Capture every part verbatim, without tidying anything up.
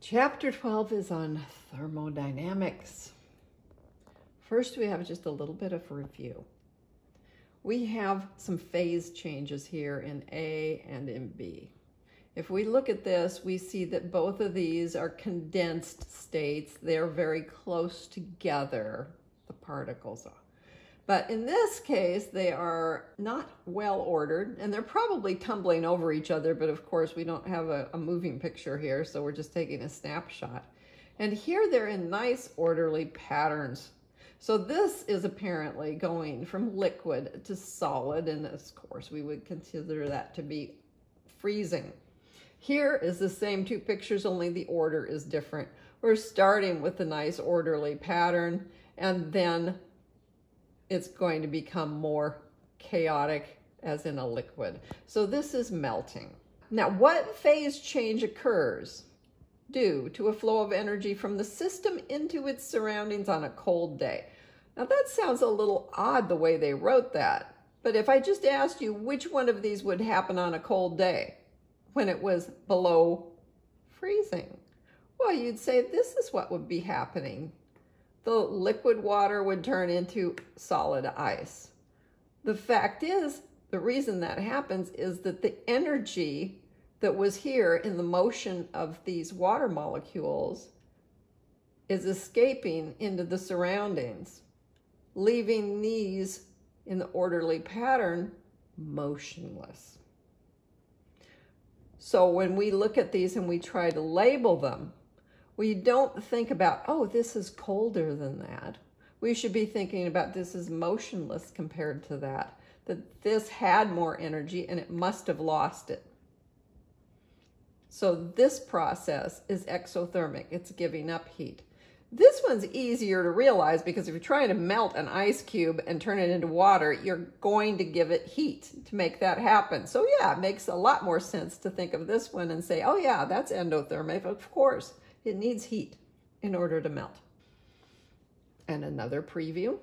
Chapter twelve is on thermodynamics. First, we have just a little bit of review. We have some phase changes here in A and in B. If we look at this, we see that both of these are condensed states. They're very close together, the particles are. But in this case, they are not well ordered, and they're probably tumbling over each other, but of course we don't have a, a moving picture here, so we're just taking a snapshot. And here they're in nice orderly patterns. So this is apparently going from liquid to solid, and of course we would consider that to be freezing. Here is the same two pictures, only the order is different. We're starting with a nice orderly pattern, and then it's going to become more chaotic as in a liquid. So this is melting. Now, what phase change occurs due to a flow of energy from the system into its surroundings on a cold day? Now that sounds a little odd the way they wrote that, but if I just asked you which one of these would happen on a cold day when it was below freezing, well, you'd say this is what would be happening. The liquid water would turn into solid ice. The fact is, the reason that happens is that the energy that was here in the motion of these water molecules is escaping into the surroundings, leaving these in the orderly pattern motionless. So when we look at these and we try to label them, we don't think about, oh, this is colder than that. We should be thinking about this is motionless compared to that, that this had more energy and it must have lost it. So this process is exothermic. It's giving up heat. This one's easier to realize because if you're trying to melt an ice cube and turn it into water, you're going to give it heat to make that happen. So yeah, it makes a lot more sense to think of this one and say, oh yeah, that's endothermic, of course. It needs heat in order to melt. And another preview.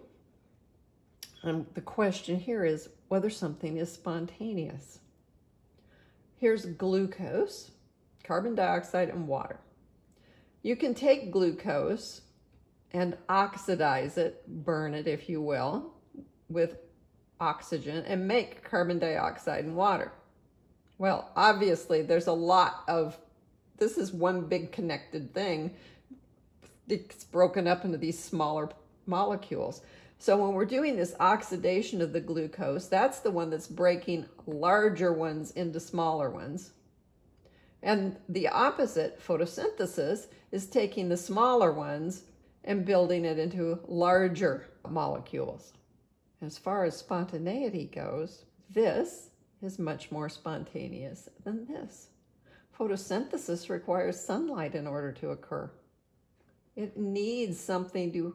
And the question here is whether something is spontaneous. Here's glucose, carbon dioxide, and water. You can take glucose and oxidize it, burn it if you will, with oxygen and make carbon dioxide and water. Well, obviously there's a lot of This is one big connected thing. It's broken up into these smaller molecules. So when we're doing this oxidation of the glucose, that's the one that's breaking larger ones into smaller ones. And the opposite, photosynthesis, is taking the smaller ones and building it into larger molecules. As far as spontaneity goes, this is much more spontaneous than this. Photosynthesis requires sunlight in order to occur. It needs something to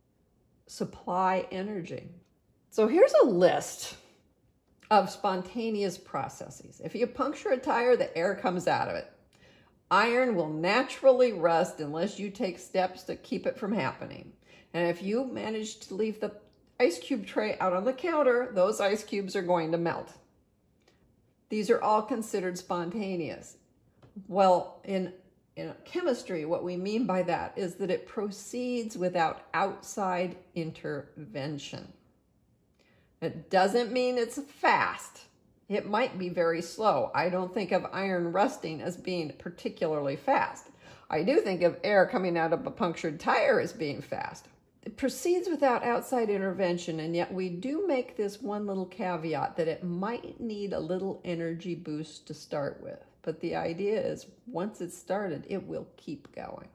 supply energy. So here's a list of spontaneous processes. If you puncture a tire, the air comes out of it. Iron will naturally rust unless you take steps to keep it from happening. And if you manage to leave the ice cube tray out on the counter, those ice cubes are going to melt. These are all considered spontaneous. Well, in, in chemistry, what we mean by that is that it proceeds without outside intervention. It doesn't mean it's fast. It might be very slow. I don't think of iron rusting as being particularly fast. I do think of air coming out of a punctured tire as being fast. It proceeds without outside intervention, and yet we do make this one little caveat that it might need a little energy boost to start with. But the idea is once it's started, it will keep going.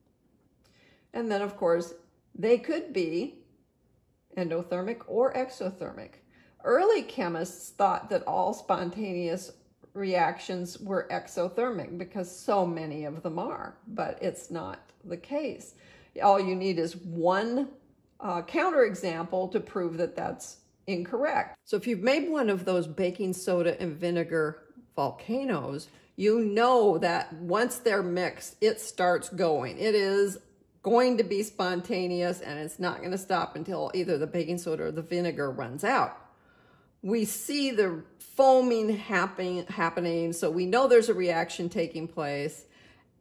And then, of course, they could be endothermic or exothermic. Early chemists thought that all spontaneous reactions were exothermic because so many of them are, but it's not the case. All you need is one uh, counterexample to prove that that's incorrect. So if you've made one of those baking soda and vinegar volcanoes, you know that once they're mixed, it starts going. It is going to be spontaneous and it's not going to stop until either the baking soda or the vinegar runs out. We see the foaming happening, happening, so we know there's a reaction taking place.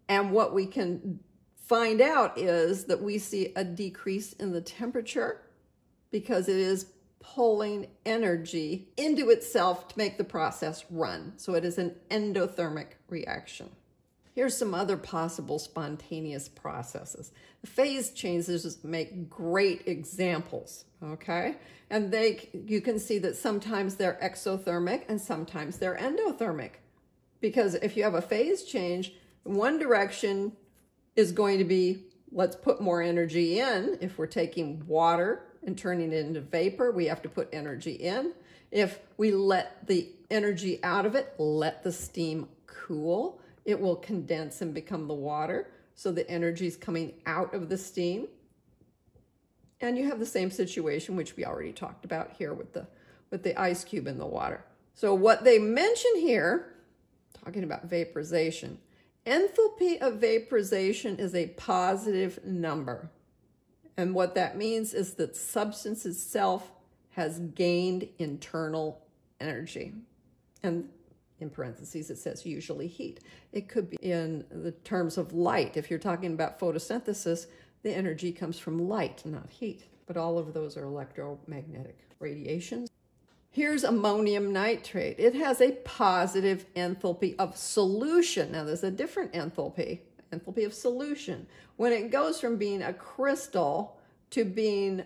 And what we can find out is that we see a decrease in the temperature because it is pulling energy into itself to make the process run. So it is an endothermic reaction. Here's some other possible spontaneous processes. The phase changes make great examples, okay? And they, you can see that sometimes they're exothermic and sometimes they're endothermic. Because if you have a phase change, one direction is going to be, let's put more energy in. If we're taking water and turning it into vapor, we have to put energy in. If we let the energy out of it, let the steam cool, it will condense and become the water. So the energy is coming out of the steam. And you have the same situation, which we already talked about here with the, with the ice cube in the water. So what they mention here, talking about vaporization, enthalpy of vaporization is a positive number. And what that means is that substance itself has gained internal energy. And in parentheses, it says usually heat. It could be in the terms of light. If you're talking about photosynthesis, the energy comes from light, not heat. But all of those are electromagnetic radiations. Here's ammonium nitrate. It has a positive enthalpy of solution. Now there's a different enthalpy, enthalpy of solution. When it goes from being a crystal to being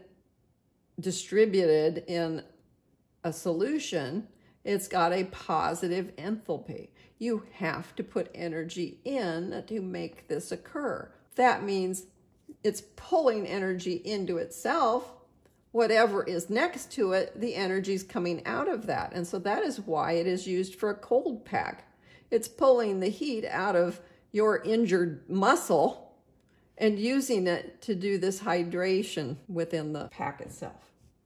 distributed in a solution, it's got a positive enthalpy. You have to put energy in to make this occur. That means it's pulling energy into itself. Whatever is next to it, the energy is coming out of that. And so that is why it is used for a cold pack. It's pulling the heat out of your injured muscle and using it to do this hydration within the pack itself.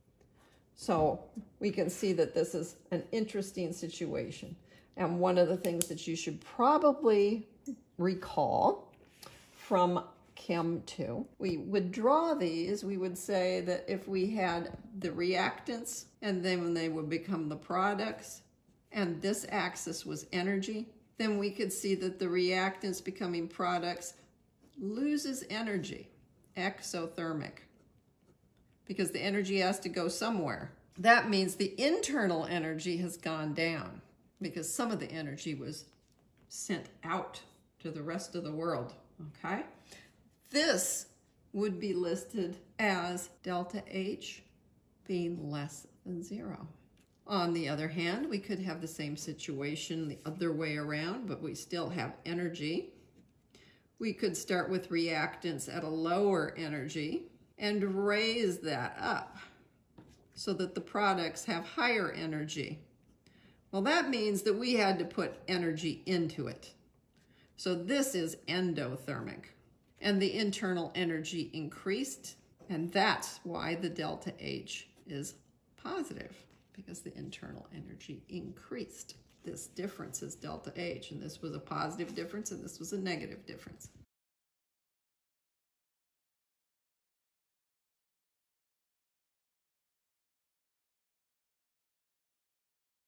So we can see that this is an interesting situation. And one of the things that you should probably recall from Chem two, we would draw these, we would say that if we had the reactants and then when they would become the products, and this axis was energy, then we could see that the reactants becoming products loses energy, exothermic, because the energy has to go somewhere. That means the internal energy has gone down because some of the energy was sent out to the rest of the world, okay? This would be listed as delta H being less than zero. On the other hand, we could have the same situation the other way around, but we still have energy. We could start with reactants at a lower energy and raise that up so that the products have higher energy. Well, that means that we had to put energy into it. So this is endothermic. And the internal energy increased, and that's why the delta H is positive, because the internal energy increased. This difference is delta H, and this was a positive difference, and this was a negative difference.